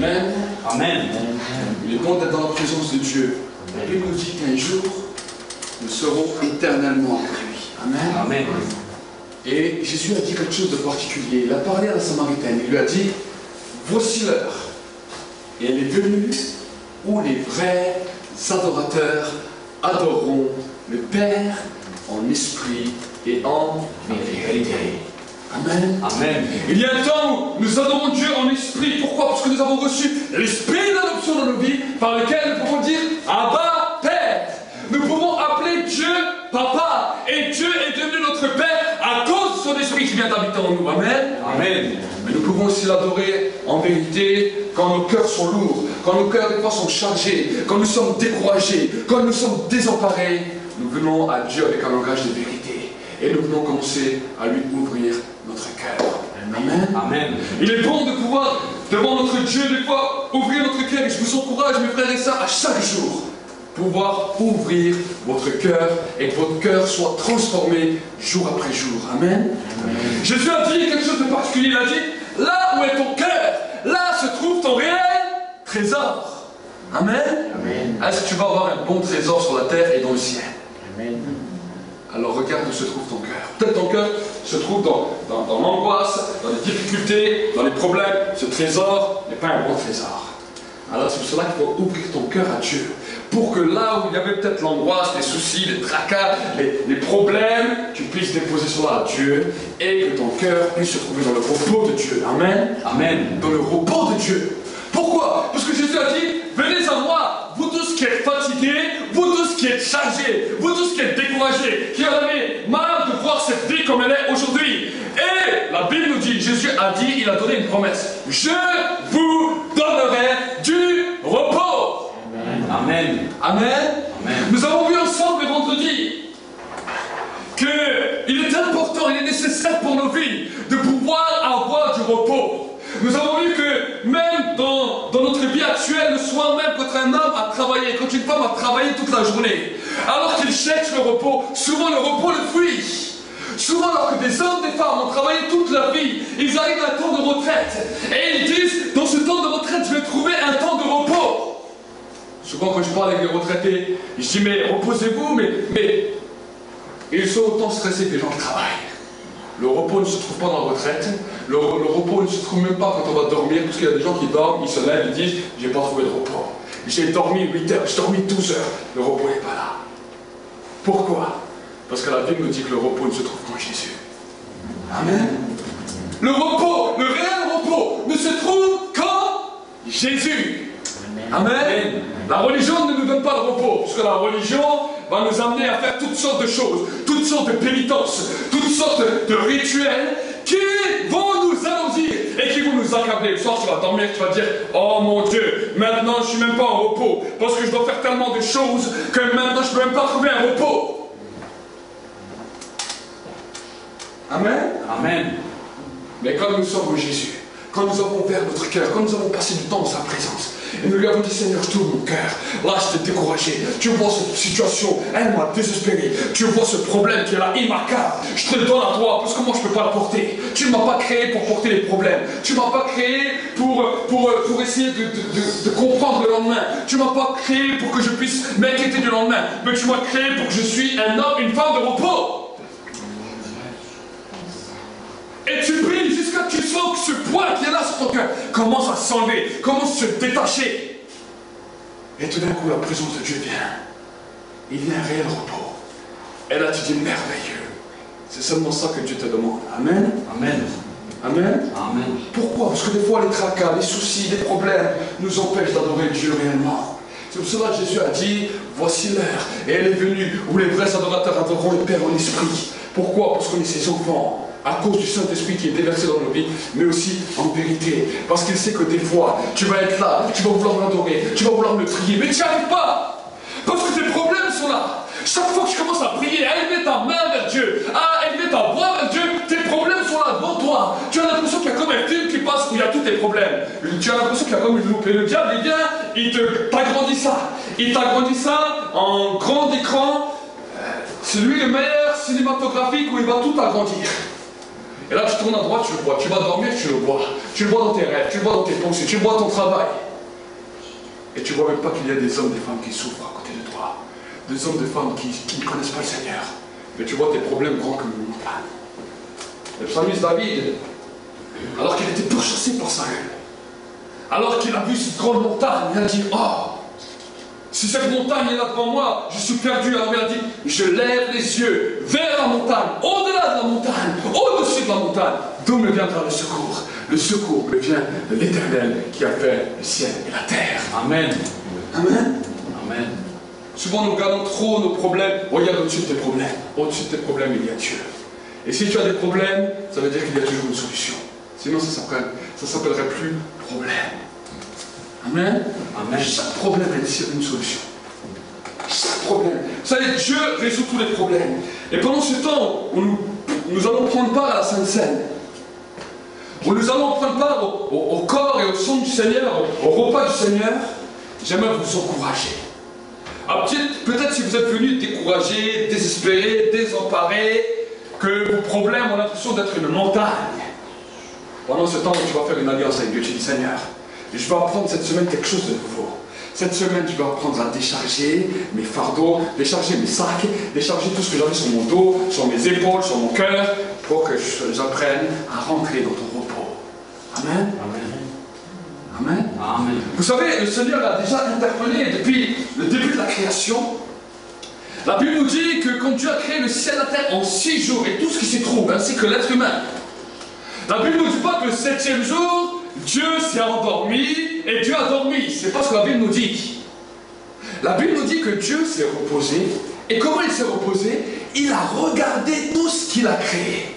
Amen. Amen. Il est bon d'être dans la présence de Dieu. La Bible nous dit qu'un jour, nous serons éternellement avec lui. Amen. Amen. Et Jésus a dit quelque chose de particulier. Il a parlé à la Samaritaine. Il lui a dit, voici l'heure. Et elle est venue où les vrais adorateurs adoreront le Père en esprit et en vérité. Amen. Amen. Il y a un temps où nous adorons Dieu en esprit. Pourquoi? Parce que nous avons reçu l'esprit d'adoption dans nos vies, par lequel nous pouvons dire Abba, Père. Nous pouvons appeler Dieu Papa. Et Dieu est devenu notre Père à cause de son esprit qui vient d'habiter en nous. Amen. Amen. Mais nous pouvons aussi l'adorer en vérité quand nos cœurs sont lourds, quand nos cœurs des fois sont chargés, quand nous sommes découragés, quand nous sommes désemparés. Nous venons à Dieu avec un langage de vérité. Et nous venons commencer à lui ouvrir notre cœur. Amen. Amen. Il est bon de pouvoir, devant notre Dieu, des fois, ouvrir notre cœur. Et je vous encourage, mes frères et sœurs, à chaque jour, pouvoir ouvrir votre cœur et que votre cœur soit transformé jour après jour. Amen. Amen. Jésus a dit quelque chose de particulier. Il a dit, là où est ton cœur, là se trouve ton réel trésor. Amen. Amen. Est-ce que tu vas avoir un bon trésor sur la terre et dans le ciel? Amen. Alors regarde où se trouve ton cœur. Peut-être ton cœur se trouve dans l'angoisse, dans les difficultés, dans les problèmes. Ce trésor n'est pas un bon trésor. Alors c'est pour cela qu'il faut ouvrir ton cœur à Dieu. Pour que là où il y avait peut-être l'angoisse, les soucis, les tracas, les problèmes, tu puisses déposer cela à Dieu et que ton cœur puisse se trouver dans le repos de Dieu. Amen. Amen. Dans le repos de Dieu. Pourquoi? Parce que Jésus a dit, venez à moi, vous tous qui êtes fatigués, vous tous qui êtes chargés, vous tous qui êtes découragés, qui en avez marre de voir cette vie comme elle est aujourd'hui. Et la Bible nous dit, Jésus a dit, il a donné une promesse. Je vous donnerai du repos. Amen. Amen. Amen. Nous avons vu ensemble le vendredi qu'il est important, il est nécessaire pour nos vies de pouvoir avoir du repos. Nous avons vu que même dans notre vie actuelle, le soir même, quand un homme a travaillé, quand une femme a travaillé toute la journée, alors qu'il cherche le repos, souvent le repos le fuit. Souvent, alors que des hommes, des femmes ont travaillé toute leur vie, ils arrivent à un temps de retraite. Et ils disent, dans ce temps de retraite, je vais trouver un temps de repos. Souvent, quand je parle avec les retraités, je dis, mais reposez-vous, mais ils sont autant stressés que les gens qui travaillent. Le repos ne se trouve pas dans la retraite. Le repos ne se trouve même pas quand on va dormir, parce qu'il y a des gens qui dorment, ils se lèvent, ils disent, j'ai pas trouvé de repos. J'ai dormi 8 heures, j'ai dormi 12 heures. Le repos n'est pas là. Pourquoi? Parce que la Bible nous dit que le repos ne se trouve qu'en Jésus. Amen. Le repos, le réel repos, ne se trouve qu'en Jésus. Amen. Amen. La religion ne nous donne pas de repos, parce que la religion va nous amener à faire toutes sortes de choses, toutes sortes de pénitences, toutes sortes de rituels qui vont nous alourdir et qui vont nous accabler. Le soir, tu vas dormir, tu vas dire, oh mon Dieu, maintenant je ne suis même pas en repos, parce que je dois faire tellement de choses que maintenant je ne peux même pas trouver un repos. Amen. Amen. Mais quand nous sommes en Jésus, quand nous avons ouvert notre cœur, quand nous avons passé du temps dans sa présence, et nous lui avons dit, Seigneur, je t'ouvre mon cœur. Là, je t'ai découragé. Tu vois cette situation, elle m'a désespéré. Tu vois ce problème qui est là, il m'accable. Je te le donne à toi, parce que moi, je ne peux pas le porter. Tu ne m'as pas créé pour porter les problèmes. Tu ne m'as pas créé pour essayer de comprendre le lendemain. Tu ne m'as pas créé pour que je puisse m'inquiéter du lendemain. Mais tu m'as créé pour que je suis un homme, une femme de repos. Et tu pries jusqu'à ce que tu sens que ce poids qui est là sur ton cœur commence à s'enlever, commence à se détacher. Et tout d'un coup, la présence de Dieu vient. Il y a un réel repos. Et là, tu dis merveilleux. C'est seulement ça que Dieu te demande. Amen. Amen. Amen. Amen. Pourquoi? Parce que des fois, les tracas, les soucis, les problèmes nous empêchent d'adorer Dieu réellement. C'est pour cela que Jésus a dit, voici l'heure. Et elle est venue où les vrais adorateurs adoreront le Père en esprit. Pourquoi? Parce qu'on est ses enfants. À cause du Saint-Esprit qui est déversé dans nos vies, mais aussi en vérité. Parce qu'il sait que des fois, tu vas être là, tu vas vouloir l'adorer, tu vas vouloir le prier, mais tu n'y arrives pas. Parce que tes problèmes sont là. Chaque fois que tu commences à prier, à élever ta main vers Dieu, à élever ta voix vers Dieu, tes problèmes sont là devant toi. Tu as l'impression qu'il y a comme un film qui passe où il y a tous tes problèmes. Tu as l'impression qu'il y a comme une loupe. Et le diable, il vient, il t'agrandit ça. Il t'agrandit ça en grand écran. C'est lui le meilleur cinématographique où il va tout agrandir. Et là, tu tournes à droite, tu le vois. Tu vas dormir, tu le vois. Tu le vois dans tes rêves, tu le vois dans tes pensées, tu le vois dans ton travail. Et tu ne vois même pas qu'il y a des hommes et des femmes qui souffrent à côté de toi. Des hommes et des femmes qui ne connaissent pas le Seigneur. Mais tu vois tes problèmes grands comme une montagne. Le psalmiste David, alors qu'il était pourchassé par Saül, alors qu'il a vu cette grande montagne, il a dit, oh, si cette montagne est là devant moi, je suis perdu. Alors il a dit, je lève les yeux vers la montagne, au-delà de la montagne, au-dessus de la montagne. D'où me viendra le secours? Le secours me vient de l'Éternel qui a fait le ciel et la terre. Amen. Amen. Amen. Souvent nous regardons trop nos problèmes. Regarde au-dessus de tes problèmes. Au-dessus de tes problèmes, il y a Dieu. Et si tu as des problèmes, ça veut dire qu'il y a toujours une solution. Sinon ça s'appellerait plus problème. Amen. Amen. Chaque problème a une solution. Chaque problème. Vous savez, Dieu résout tous les problèmes. Et pendant ce temps où nous allons prendre part à la Sainte Seine, où nous allons prendre part au corps et au sang du Seigneur, au repas du Seigneur, j'aimerais vous encourager. Peut-être si vous êtes venus découragés, désespérés, désemparés, que vos problèmes ont l'impression d'être une montagne. Pendant ce temps, tu vas faire une alliance avec Dieu. Tu dis, Seigneur, je vais apprendre cette semaine quelque chose de nouveau. Cette semaine, je vais apprendre à décharger mes fardeaux, décharger mes sacs, décharger tout ce que j'avais sur mon dos, sur mes épaules, sur mon cœur, pour que j'apprenne à rentrer dans ton repos. Amen. Amen. Amen. Amen. Vous savez, le Seigneur l'a déjà interpellé depuis le début de la création. La Bible nous dit que quand Dieu a créé le ciel et la terre en 6 jours, et tout ce qui s'y trouve, ainsi que l'être humain, la Bible ne nous dit pas que le 7e jour, Dieu s'est endormi et Dieu a dormi. C'est pas ce que la Bible nous dit. La Bible nous dit que Dieu s'est reposé. Et comment il s'est reposé? Il a regardé tout ce qu'il a créé.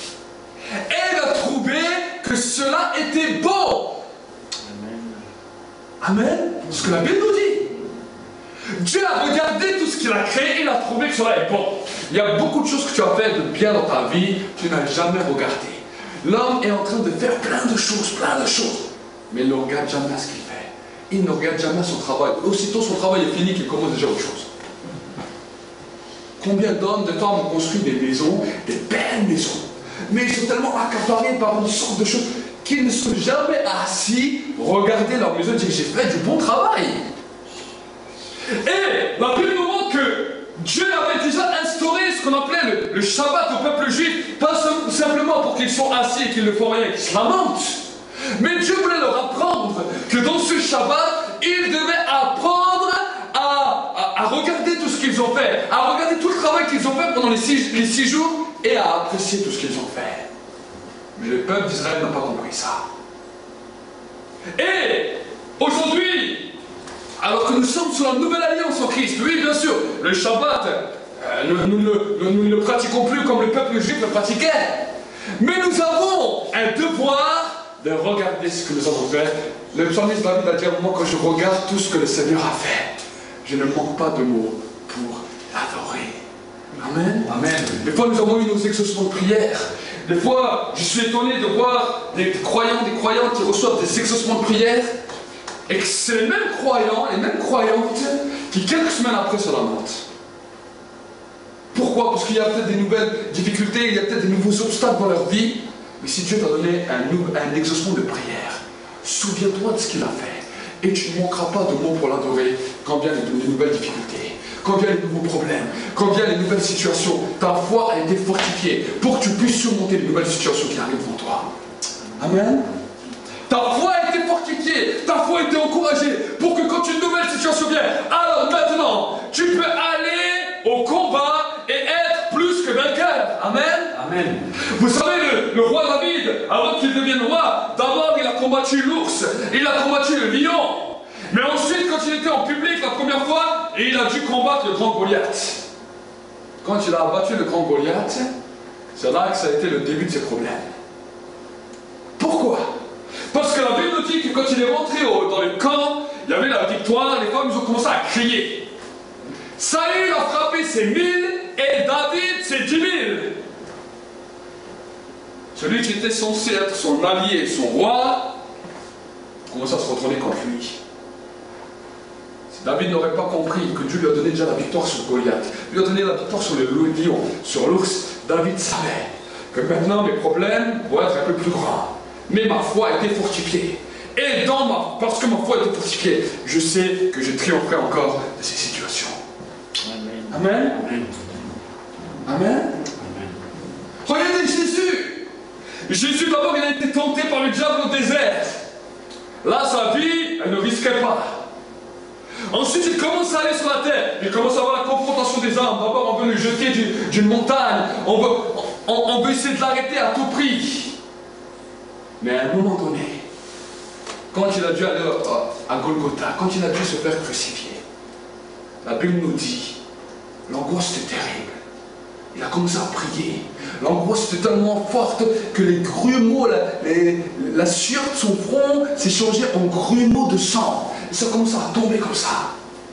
Et il a trouvé que cela était bon. Amen. Amen. C'est ce que la Bible nous dit. Dieu a regardé tout ce qu'il a créé et il a trouvé que cela est bon. Il y a beaucoup de choses que tu as fait de bien dans ta vie, tu n'as jamais regardé. L'homme est en train de faire plein de choses, mais il ne regarde jamais ce qu'il fait. Il ne regarde jamais son travail. Aussitôt son travail est fini, qu'il commence déjà autre chose. Combien d'hommes, de femmes ont construit des maisons, des belles maisons, mais ils sont tellement accaparés par une sorte de choses qu'ils ne sont jamais assis, regarder leur maison et dire, j'ai fait du bon travail. Et la Bible nous montre que Dieu avait déjà instauré ce qu'on appelait le Shabbat au peuple juif, pas simplement pour qu'ils soient assis et qu'ils ne font rien, qu'ils se lamentent. Mais Dieu voulait leur apprendre que dans ce Shabbat, ils devaient apprendre à regarder tout ce qu'ils ont fait, à regarder tout le travail qu'ils ont fait pendant les 6 jours et à apprécier tout ce qu'ils ont fait. Mais le peuple d'Israël n'a pas compris ça. Et aujourd'hui, alors que nous sommes sous la nouvelle alliance en Christ, oui bien sûr, le Shabbat, nous ne le pratiquons plus comme le peuple juif le pratiquait. Mais nous avons un devoir de regarder ce que nous avons fait. Le psalmiste David a dit à un moment, quand je regarde tout ce que le Seigneur a fait, je ne manque pas de mots pour l'adorer. Amen. Amen. Des fois nous avons eu nos exaucements de prière. Des fois je suis étonné de voir des croyants, des croyantes qui reçoivent des exaucements de prière. Et que c'est les mêmes croyants, les mêmes croyantes qui quelques semaines après se lamentent. Pourquoi? Parce qu'il y a peut-être des nouvelles difficultés, il y a peut-être des nouveaux obstacles dans leur vie. Mais si Dieu t'a donné un exaucement de prière, souviens-toi de ce qu'il a fait. Et tu ne manqueras pas de mots pour l'adorer quand viennent les nouvelles difficultés, quand viennent les nouveaux problèmes, quand viennent les nouvelles situations. Ta foi a été fortifiée pour que tu puisses surmonter les nouvelles situations qui arrivent devant toi. Amen. Ta foi a été fortifiée, ta foi a été encouragée pour que quand une nouvelle situation vient, alors maintenant, tu peux aller au combat et être plus que vainqueur. Amen. Amen. Vous savez, le roi David, avant qu'il devienne roi, d'abord il a combattu l'ours, il a combattu le lion. Mais ensuite, quand il était en public la première fois, il a dû combattre le grand Goliath. Quand il a abattu le grand Goliath, c'est là que ça a été le début de ses problèmes. Pourquoi? Parce que la Bible nous dit que quand il est rentré dans le camp, il y avait la victoire, les femmes ils ont commencé à crier. Saül a frappé ses 1000 et David ses 10 000. Celui qui était censé être son allié, son roi, commence à se retourner contre lui. Si David n'aurait pas compris que Dieu lui a donné déjà la victoire sur Goliath, lui a donné la victoire sur le lion, sur l'ours, David savait que maintenant mes problèmes vont être un peu plus grands. Mais ma foi a été fortifiée. Et parce que ma foi a été fortifiée, je sais que je triompherai encore de ces situations. Amen. Amen. Amen. Amen. Amen. Regardez Jésus. Jésus d'abord il a été tenté par le diable au désert. Là sa vie, elle ne risquait pas. Ensuite, il commence à aller sur la terre. Il commence à avoir la confrontation des âmes. D'abord, on veut le jeter d'une montagne. On veut essayer de l'arrêter à tout prix. Mais à un moment donné, quand il a dû aller à Golgotha, quand il a dû se faire crucifier, la Bible nous dit, l'angoisse était terrible. Il a commencé à prier. L'angoisse était tellement forte que les grumeaux, la sueur de son front s'est changée en grumeaux de sang. Et ça commence à tomber comme ça.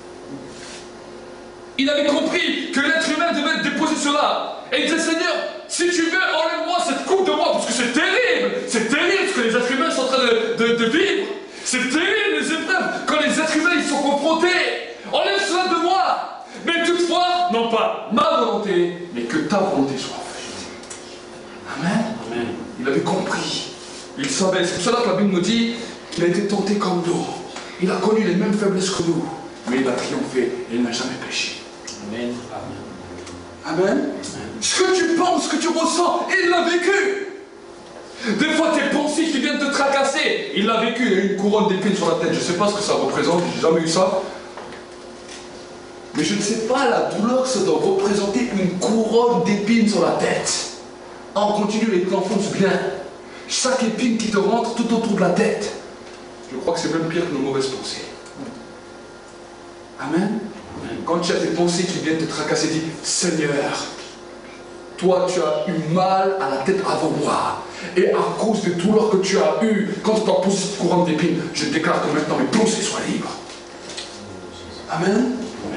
Il avait compris que l'être humain devait déposer cela. Et il disait, Seigneur, si tu veux, enlève-moi cette coupe de moi, parce que c'est terrible. C'est terrible ce que les êtres humains sont en train de vivre. C'est terrible les épreuves quand les êtres humains ils sont confrontés. Enlève cela de moi. Mais toutefois, non pas ma volonté, mais que ta volonté soit faite. Amen. Amen. Il avait compris. Il savait. C'est pour cela que la Bible nous dit qu'il a été tenté comme nous. Il a connu les mêmes faiblesses que nous. Mais il a triomphé et il n'a jamais péché. Amen. Amen. Amen. Ce que tu penses, ce que tu ressens, il l'a vécu. Des fois, tes pensées qui viennent te tracasser, il l'a vécu. Il a une couronne d'épines sur la tête. Je ne sais pas ce que ça représente, j'ai jamais eu ça. Mais je ne sais pas la douleur que ça doit représenter une couronne d'épines sur la tête. On continue et t'enfonce bien. Chaque épine qui te rentre tout autour de la tête. Je crois que c'est même pire que nos mauvaises pensées. Amen. Quand tu as des pensées qui viennent te tracasser, dis, Seigneur, toi tu as eu mal à la tête avant moi. Et à cause des douleurs que tu as eues, quand tu as posé cette couronne d'épines, je déclare que maintenant mes pensées soient libres. Amen.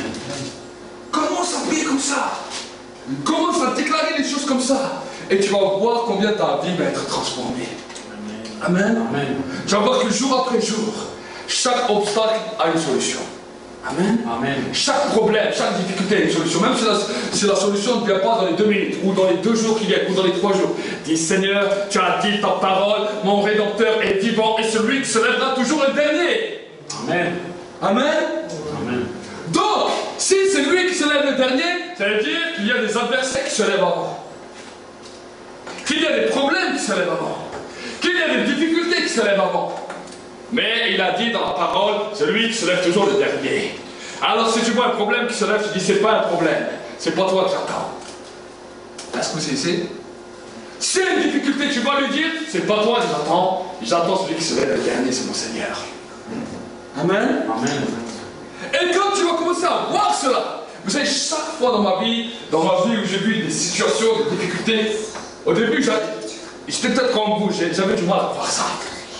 Commence à prier comme ça. Commence à déclarer les choses comme ça. Et tu vas voir combien ta vie va être transformée. Amen. Amen. Tu vas voir que jour après jour, chaque obstacle a une solution. Amen. Amen. Chaque problème, chaque difficulté a une solution. Même si la solution ne vient pas dans les 2 minutes, ou dans les 2 jours qui viennent, ou dans les 3 jours. Dis Seigneur, tu as dit ta parole, mon Rédempteur est vivant et celui qui se lèvera toujours le dernier. Amen. Amen. Amen. Donc, si c'est lui qui se lève le dernier, ça veut dire qu'il y a des adversaires qui se lèvent avant. Qu'il y a des problèmes qui se lèvent avant. Qu'il y a des difficultés qui se lèvent avant. Mais il a dit dans la parole, celui qui se lève toujours le dernier. Alors si tu vois un problème qui se lève, tu dis c'est pas un problème. C'est pas toi que j'attends. Est-ce que vous essayez? Si il y a une difficulté, tu vas lui dire, c'est pas toi que j'attends. J'attends celui qui se lève le dernier, c'est mon Seigneur. Amen. Amen. Et quand tu vas commencer à voir cela, vous savez, chaque fois dans ma vie où j'ai vu des situations, des difficultés, au début, j'étais peut-être comme vous, j'avais du mal à voir ça.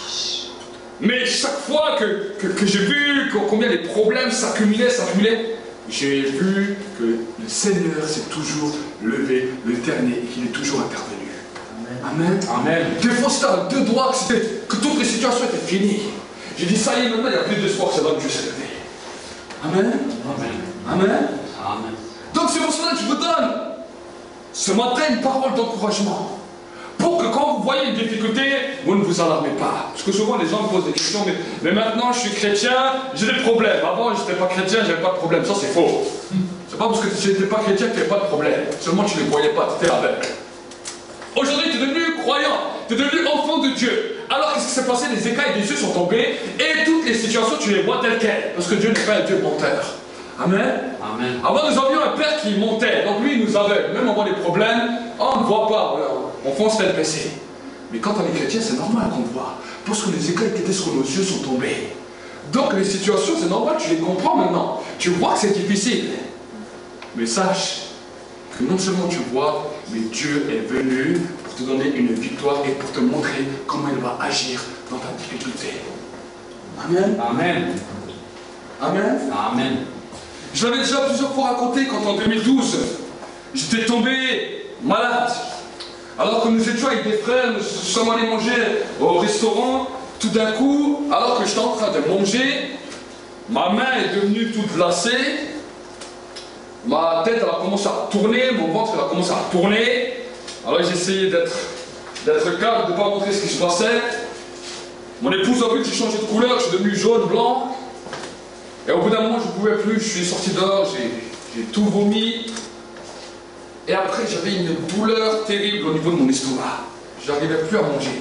Mais chaque fois que j'ai vu combien les problèmes s'accumulaient, j'ai vu que le Seigneur s'est toujours levé le dernier et qu'il est toujours intervenu. Amen. Amen. Des fois, c'était à 2 doigts que toutes les situations étaient finies. J'ai dit, ça y est, maintenant, il n'y a plus d'espoir, c'est là que Dieu s'est levé. Amen. Amen. Amen. Amen. Donc c'est pour cela que je vous donne ce matin une parole d'encouragement. Pour que quand vous voyez une difficulté, vous ne vous alarmez pas. Parce que souvent les gens me posent des questions, mais maintenant je suis chrétien, j'ai des problèmes. Avant je n'étais pas chrétien, j'avais pas de problème. Ça c'est faux. C'est pas parce que tu n'étais pas chrétien que tu n'avais pas de problème. Seulement tu ne les voyais pas, tu étais aveugle. Aujourd'hui tu es devenu croyant, tu es devenu enfant de Dieu. Alors qu'est-ce qui s'est passé? Les écailles des yeux sont tombées et toutes les situations tu les vois telles quelles. Parce que Dieu n'est pas un Dieu menteur. Amen. Amen. Avant nous avions un père qui montait, donc lui il nous aveugle. Même on voit des problèmes, on ne voit pas, on fonce tête baissée. Mais quand on est chrétien, c'est normal qu'on voit. Parce que les écailles qui étaient sur nos yeux sont tombées. Donc les situations, c'est normal, tu les comprends maintenant. Tu vois que c'est difficile. Mais sache que non seulement tu vois, mais Dieu est venu pour te donner une victoire et pour te montrer comment il va agir dans ta difficulté. Amen. Amen. Amen. Amen. Je l'avais déjà plusieurs fois raconté quand en 2012, j'étais tombé malade. Alors que nous étions avec des frères, nous sommes allés manger au restaurant. Tout d'un coup, alors que j'étais en train de manger, ma main est devenue toute glacée. Ma tête elle a commencé à tourner, mon ventre elle a commencé à tourner. Alors j'ai essayé d'être calme, de ne pas montrer ce qui se passait. Mon épouse a vu que j'ai changé de couleur, je suis devenu jaune, blanc. Et au bout d'un moment, je ne pouvais plus, je suis sorti dehors, j'ai tout vomi. Et après, j'avais une douleur terrible au niveau de mon estomac. Je n'arrivais plus à manger.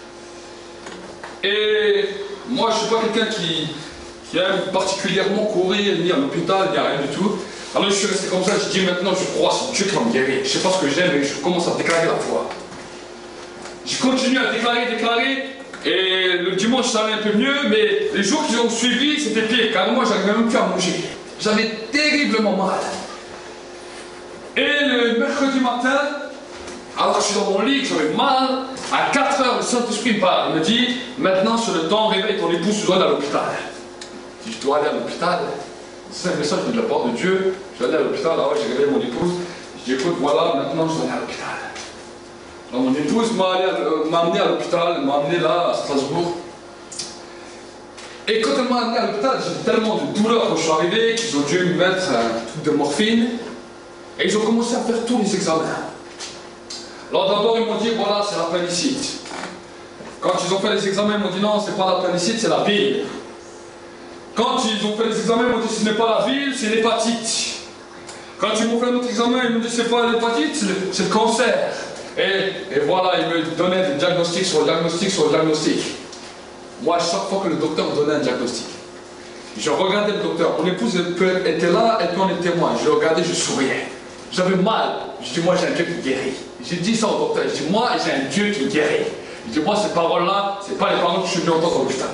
Et moi, je ne suis pas quelqu'un qui aime particulièrement courir, ni à l'hôpital, ni à rien du tout. Alors je suis resté comme ça, je dis maintenant, je crois, c'est Dieu qui va me guérir. Je ne sais pas ce que j'aime, mais je commence à déclarer la foi. Je continue à déclarer, et le dimanche ça allait un peu mieux, mais les jours qui ont suivi, c'était pire, car moi, j'arrivais même plus à manger. J'avais terriblement mal. Et le mercredi matin, alors que je suis dans mon lit, que j'avais mal, à 4 heures, le Saint-Esprit me parle. Il me dit, maintenant c'est le temps, réveille ton épouse, tu dois aller à l'hôpital. Je dis, je dois aller à l'hôpital. C'est un message de la part de Dieu. Je dois aller à l'hôpital, alors j'ai réveillé mon épouse. Je dis, écoute, voilà, maintenant je dois aller à l'hôpital. Alors mon épouse m'a amené à l'hôpital, m'a amené là, à Strasbourg. Et quand elle m'a amené à l'hôpital, j'avais tellement de douleur quand je suis arrivé qu'ils ont dû me mettre un truc de morphine. Et ils ont commencé à faire tous les examens. Alors d'abord ils m'ont dit, voilà, c'est l'appendicite. Quand ils ont fait les examens, ils m'ont dit, non, c'est pas l'appendicite, c'est la bile. Quand ils ont fait les examens, ils m'ont dit, ce n'est pas la bile, c'est l'hépatite. Quand ils m'ont fait un autre examen, ils m'ont dit, c'est pas l'hépatite, c'est le cancer. Et voilà, ils me donnaient des diagnostics sur le diagnostic sur le diagnostic. Moi, à chaque fois que le docteur me donnait un diagnostic, je regardais le docteur. Mon épouse était là, et puis on était témoin. Je le regardais, je souriais. J'avais mal. Je dis, moi, j'ai un Dieu qui guérit. J'ai dit ça au docteur. Je dis, moi, j'ai un Dieu qui guérit. Je dis, moi, ces paroles-là, c'est pas les paroles que je suis venu entendre au l'hôpital.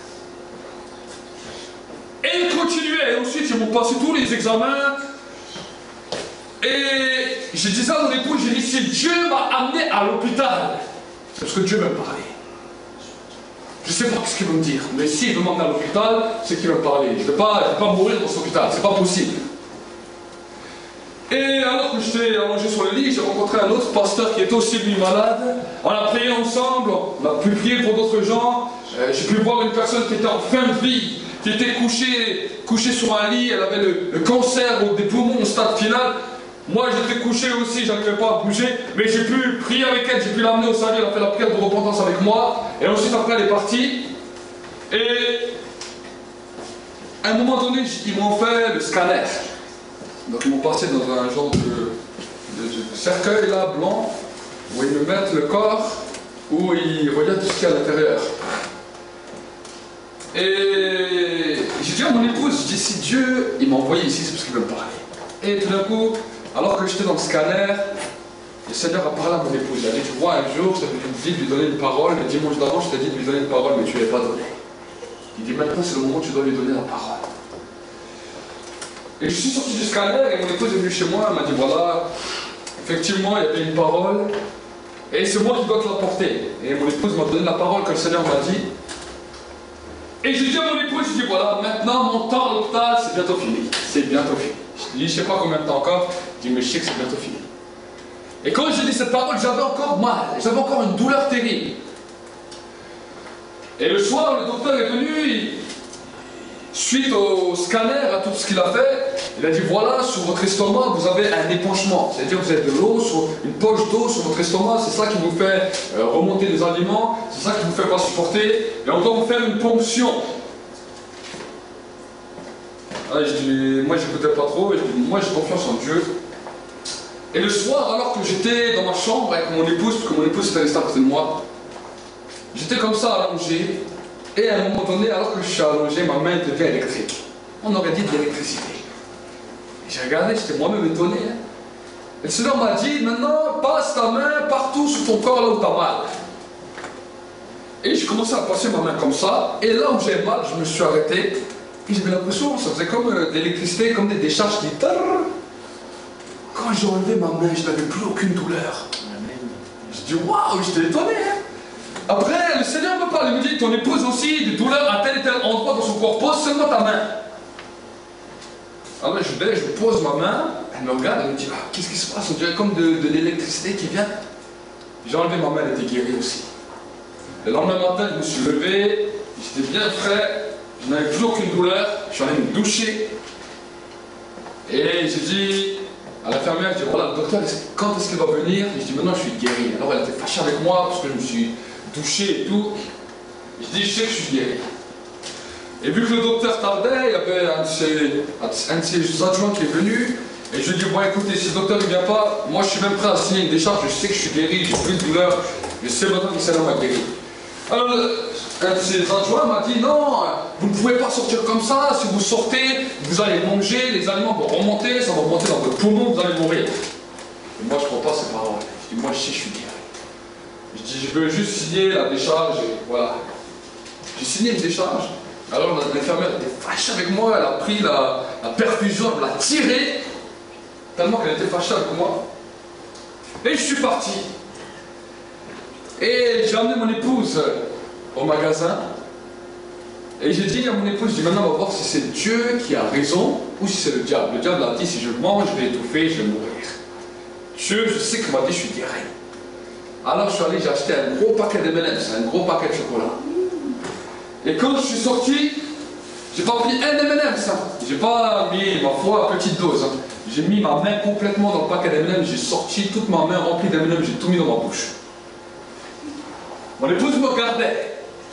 Et ils continuaient. Et ensuite, ils m'ont passé tous les examens. Et j'ai dit ça à mon épouse. J'ai dit, si Dieu m'a amené à l'hôpital, c'est parce que Dieu m'a parlé. Je ne sais pas ce qu'il veut me dire, mais s'il veut m'emmener à l'hôpital, c'est qu'il va me parler. Je ne vais pas mourir dans cet hôpital, c'est pas possible. Et alors que j'étais allongé sur le lit, j'ai rencontré un autre pasteur qui était aussi lui malade. On a prié ensemble, on a pu prier pour d'autres gens. J'ai pu voir une personne qui était en fin de vie, qui était couchée sur un lit, elle avait le cancer des poumons au stade final. Moi j'étais couché aussi, je n'arrivais pas à bouger, mais j'ai pu prier avec elle, j'ai pu l'amener au salut, elle a fait la prière de repentance avec moi, et ensuite après elle est partie. Et à un moment donné, ils m'ont fait le scanner. Donc ils m'ont passé dans un genre de cercueil là, blanc, où ils me mettent le corps, où ils regardent tout ce qu'il y a à l'intérieur. Et j'ai dit à mon épouse, je dis si Dieu il m'a envoyé ici, c'est parce qu'il veut me parler. Et tout d'un coup, alors que j'étais dans le scanner, le Seigneur a parlé à mon épouse. Il a dit, tu vois, un jour, je t'avais dit de lui donner une parole, le dimanche d'avant, je t'ai dit de lui donner une parole, mais tu ne l'as pas donnée. Il dit, maintenant, c'est le moment où tu dois lui donner la parole. Et je suis sorti du scanner, et mon épouse est venue chez moi, elle m'a dit, voilà, effectivement, il y avait une parole, et c'est moi qui dois te la porter. Et mon épouse m'a donné la parole que le Seigneur m'a dit. Et j'ai dit à mon épouse, je dis, voilà, maintenant, mon temps à l'hôpital, c'est bientôt fini. C'est bientôt fini. Je dis, je ne sais pas combien de temps encore. Je dis, mais je sais que c'est bientôt fini. Et quand j'ai dit cette parole, j'avais encore mal. J'avais encore une douleur terrible. Et le soir, le docteur est venu, suite au scanner, à tout ce qu'il a fait, il a dit, voilà, sur votre estomac, vous avez un épanchement. C'est-à-dire que vous avez de l'eau, une poche d'eau sur votre estomac, c'est ça qui vous fait remonter les aliments, c'est ça qui vous fait pas supporter, et on doit vous faire une ponction. Ah, je dis, moi j'écoutais pas trop, je dis, moi j'ai confiance en Dieu. Et le soir, alors que j'étais dans ma chambre avec mon épouse, parce que mon épouse était restée à côté de moi, j'étais comme ça allongé, et à un moment donné, alors que je suis allongé, ma main devient électrique. On aurait dit de l'électricité. J'ai regardé, j'étais moi-même étonné. Hein. Et le Seigneur m'a dit, maintenant, passe ta main partout sur ton corps, là où tu as mal. Et je commençais à passer ma main comme ça, et là où j'ai mal, je me suis arrêté. Et j'avais l'impression, ça faisait comme de l'électricité, comme des décharges qui... Quand j'ai enlevé ma main, je n'avais plus aucune douleur. Je dis, waouh, j'étais étonné. Hein. Après, le Seigneur me parle, il me dit, ton épouse aussi, des douleurs à tel et tel endroit dans son corps, pose seulement ta main. Alors je vais, je pose ma main, elle me regarde, elle me dit, ah, qu'est-ce qui se passe? On dirait comme de l'électricité qui vient. J'ai enlevé ma main, elle était guérie aussi. Le lendemain matin, je me suis levé, j'étais bien frais. Je n'avais plus aucune douleur, je suis allé me doucher. Et j'ai dit à l'infirmière, je dis voilà, le docteur, quand est-ce qu'il va venir? Et je dis maintenant je suis guéri. Alors elle était fâchée avec moi parce que je me suis touché et tout. Je dis je sais que je suis guéri. Et vu que le docteur tardait, il y avait un de ses adjoints qui est venu. Et je lui ai dit bon écoutez, si le docteur ne vient pas, moi je suis même prêt à signer une décharge, je sais que je suis guéri, j'ai plus de douleur, je sais maintenant que c'est là m'a guéri. Alors un de ses adjoints m'a dit non, vous ne pouvez pas sortir comme ça, si vous sortez, vous allez manger, les aliments vont remonter, ça va remonter dans votre poumon, vous allez mourir. Et moi je ne crois pas ces paroles. Je dis moi je sais que je suis guéri. Je dis je veux juste signer la décharge et voilà. J'ai signé une décharge. Alors l'infirmière était fâchée avec moi, elle a pris la perfusion, elle l'a tirée, tellement qu'elle était fâchée avec moi. Et je suis parti. Et j'ai amené mon épouse au magasin. Et j'ai dit à mon épouse, je dis maintenant on va voir si c'est Dieu qui a raison ou si c'est le diable. Le diable a dit si je mange, je vais étouffer, je vais mourir. Dieu, je sais qu'il m'a dit je suis guéri. Alors je suis allé, j'ai acheté un gros paquet de M&M's, un gros paquet de chocolat. Et quand je suis sorti, j'ai pas pris un M&M's. J'ai pas mis ma foi à petite dose. J'ai mis ma main complètement dans le paquet d'M&M's, j'ai sorti toute ma main remplie d'M&M's, j'ai tout mis dans ma bouche. Mon épouse me regardait.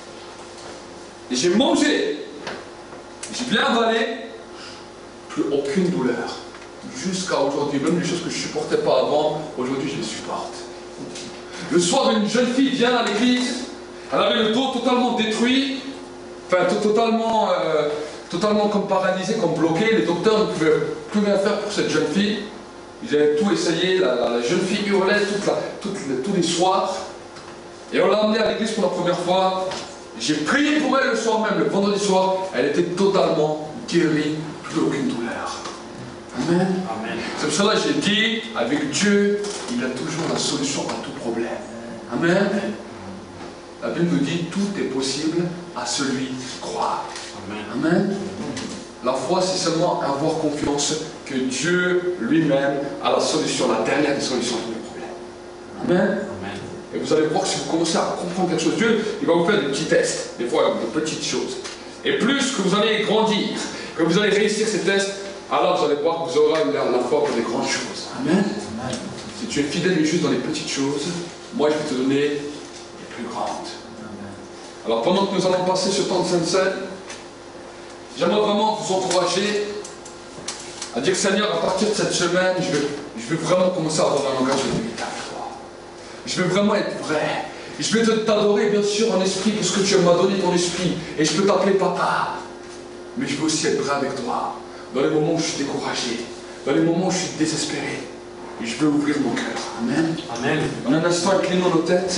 Et j'ai mangé. J'ai bien avalé. Plus aucune douleur. Jusqu'à aujourd'hui, même les choses que je ne supportais pas avant, aujourd'hui je les supporte. Le soir, une jeune fille vient à l'église. Elle avait le dos totalement détruit. Enfin, totalement comme paralysé, comme bloqué. Les docteurs ne pouvaient plus rien faire pour cette jeune fille. Ils avaient tout essayé. La jeune fille hurlait tous les soirs. Et on l'a emmenée à l'église pour la première fois. J'ai prié pour elle le soir même, le vendredi soir. Elle était totalement guérie, plus aucune douleur. Amen. Amen. C'est pour cela que j'ai dit, avec Dieu, il a toujours la solution à tout problème. Amen. La Bible nous dit, tout est possible à celui qui croit. Amen. Amen. La foi, c'est seulement avoir confiance que Dieu lui-même a la solution, la dernière des solutions à tous les problèmes. Amen. Amen. Et vous allez voir que si vous commencez à comprendre quelque chose, Dieu, il va vous faire des petits tests, des fois de petites choses. Et plus que vous allez grandir, que vous allez réussir ces tests, alors vous allez voir que vous aurez la foi pour des grandes choses. Amen. Amen. Si tu es fidèle et juste dans les petites choses, moi je vais te donner les plus grandes. Amen. Alors pendant que nous allons passer ce temps de Sainte Seine, j'aimerais vraiment vous encourager à dire Seigneur, à partir de cette semaine, je vais vraiment commencer à avoir un langage véritable. Je veux vraiment être vrai. Je vais t'adorer bien sûr en esprit parce que tu m'as donné ton esprit. Et je peux t'appeler papa. Mais je veux aussi être vrai avec toi. Dans les moments où je suis découragé. Dans les moments où je suis désespéré. Et je veux ouvrir mon cœur. Amen. Amen. En un instant, inclinons nos têtes.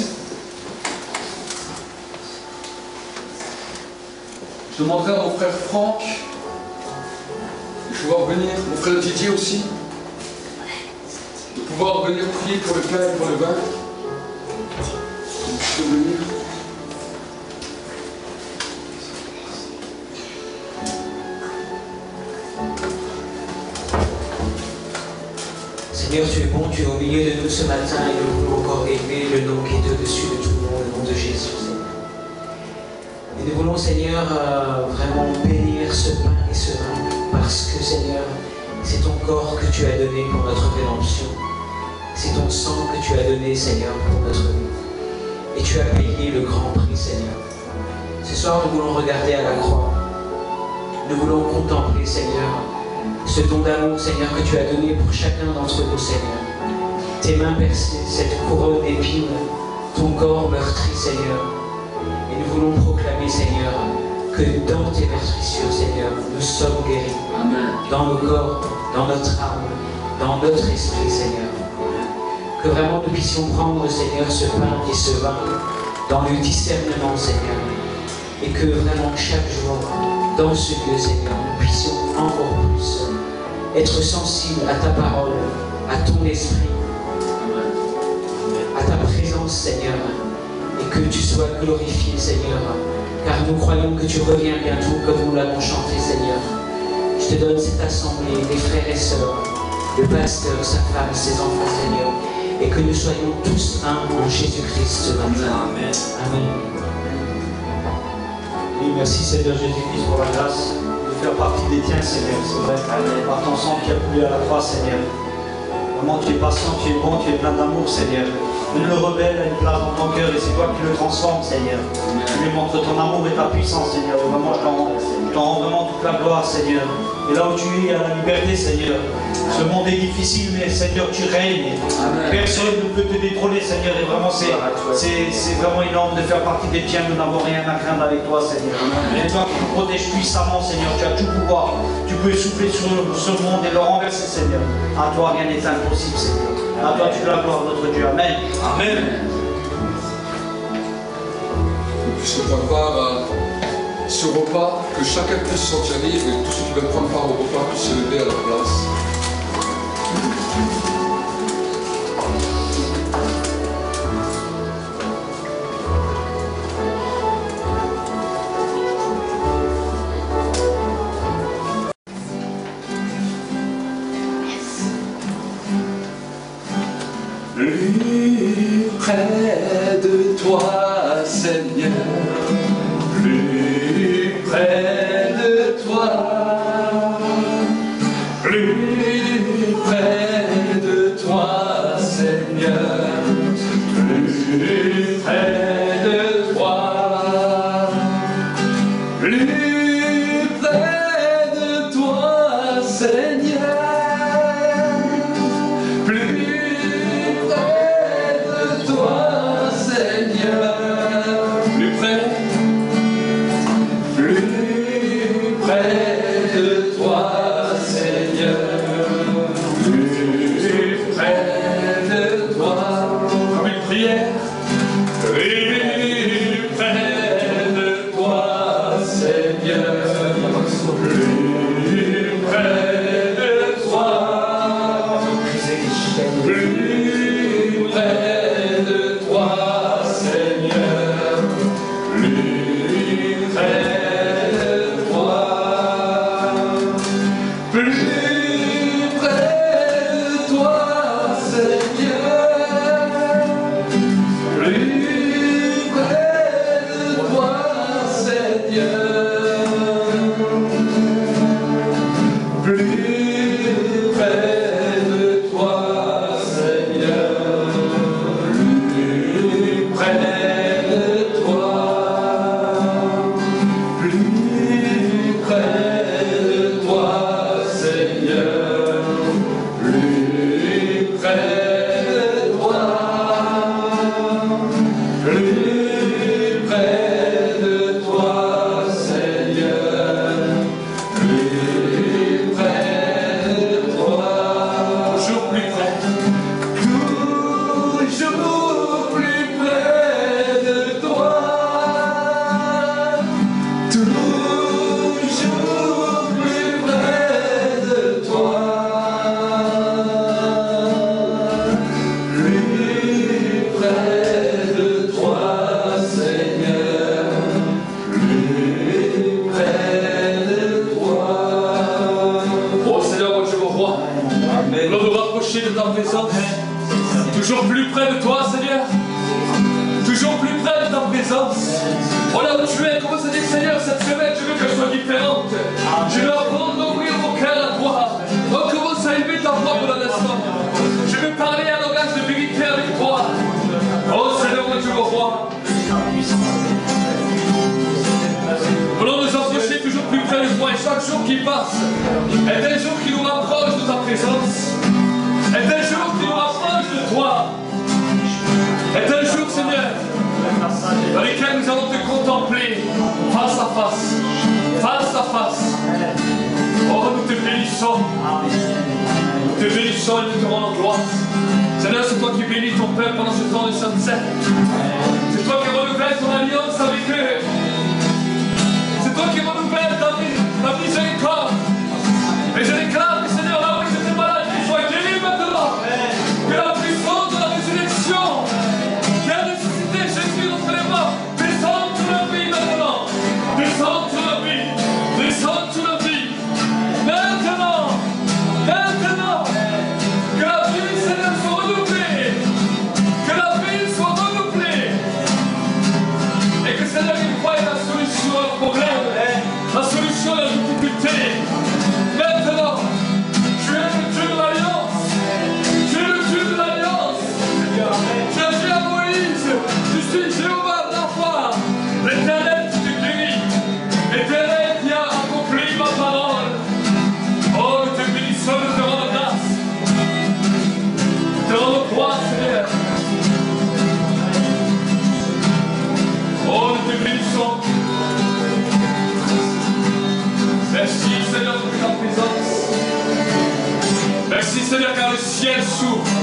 Je demanderai à mon frère Franck de pouvoir venir, mon frère Didier aussi, de pouvoir venir prier pour le pain et pour le vin. Je peux venir. Seigneur, tu es bon, tu es au milieu de nous ce matin et nous voulons encore élever le nom qui est au-dessus de tout le nom, le nom de Jésus, Seigneur. Et nous voulons, Seigneur, vraiment bénir ce pain et ce vin parce que, Seigneur, c'est ton corps que tu as donné pour notre rédemption. C'est ton sang que tu as donné, Seigneur, pour notre vie. Et tu as payé le grand prix, Seigneur. Ce soir, nous voulons regarder à la croix. Nous voulons contempler, Seigneur, ce don d'amour, Seigneur, que tu as donné pour chacun d'entre nous, Seigneur. Tes mains percées, cette couronne d'épines, ton corps meurtri, Seigneur. Et nous voulons proclamer, Seigneur, que dans tes meurtrissures, Seigneur, nous sommes guéris. Amen. Dans nos corps, dans notre âme, dans notre esprit, Seigneur. Que vraiment nous puissions prendre, Seigneur, ce pain et ce vin dans le discernement, Seigneur. Et que vraiment chaque jour, dans ce lieu, Seigneur, nous puissions encore plus être sensibles à ta parole, à ton esprit, à ta présence, Seigneur. Et que tu sois glorifié, Seigneur. Car nous croyons que tu reviens bientôt, comme nous l'avons chanté, Seigneur. Je te donne cette assemblée, les frères et sœurs, le pasteur, sa femme, ses enfants, Seigneur. Et que nous soyons tous un en Jésus-Christ. Amen. Amen. Oui, merci Seigneur Jésus-Christ pour la grâce de faire partie des tiens, Seigneur. C'est vrai, par ton sang qui a coulé à la croix, Seigneur. Vraiment, tu es patient, tu es bon, tu es plein d'amour, Seigneur. Le rebelle a une place dans ton cœur et c'est toi qui le transformes, Seigneur. Tu lui montres ton amour et ta puissance, Seigneur. Et vraiment, je t'en rends vraiment toute la gloire, Seigneur. Et là où tu es, il y a la liberté, Seigneur. Ce monde est difficile, mais Seigneur, tu règnes. Personne ne peut te détrôner, Seigneur. Et vraiment, c'est vraiment énorme de faire partie des tiens. Nous n'avons rien à craindre avec toi, Seigneur. Et toi qui nous protèges puissamment, Seigneur. Tu as tout pouvoir. Tu peux souffler sur ce monde et le renverser, Seigneur. À toi, rien n'est impossible, Seigneur. À toi, tu la gloire, notre Dieu. Amen. Amen. Nous puissions prévoir ce repas, que chacun puisse se sentir libre et tous ceux qui veulent prendre part au repas puissent se lever à leur place. Plus près de toi, Seigneur, plus près de toi, plus près de toi, Seigneur, plus près de toi, plus près de toi, Seigneur. Toujours plus près de toi, Seigneur. Toujours plus près de ta présence. Oh là où tu es, comment ça dit, Seigneur, cette semaine, je veux qu'elle soit différente. Je veux apprendre à ouvrir mon cœur à toi. Oh, commence à élever ta voix pour l'instant. Je veux parler un langage de vérité avec toi. Oh, Seigneur, mon Dieu, mon roi. Voulons nous approcher toujours plus près de toi. Et chaque jour qui passe est un jour qui nous rapproche de ta présence. Est un jour qui nous rapproche de toi. Est un jour, Seigneur, dans lequel nous allons te contempler face à face. Face à face. Oh, nous te bénissons. Nous te bénissons et nous te rendons gloire. Seigneur, c'est toi qui bénis ton peuple pendant ce temps de sunset. C'est toi qui renouvelles ton alliance avec eux. C'est toi qui renouvelles ta miséricorde. Et je déclare que, Seigneur, là où ils étaient malades, qu'ils soient guéris maintenant. Que la puissance de la résurrection qui a ressuscité Jésus d'entre les morts descende sur leur vie maintenant. Descende sur leur vie. Descende sur leur vie. Maintenant. Maintenant. Que la vie, Seigneur, soit renouvelée. Que la vie soit renouvelée. s'ouvre.